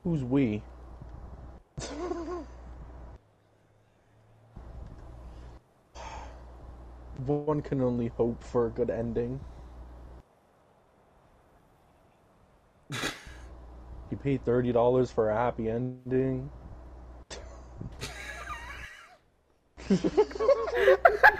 Who's we? One can only hope for a good ending. You paid $30 for a happy ending.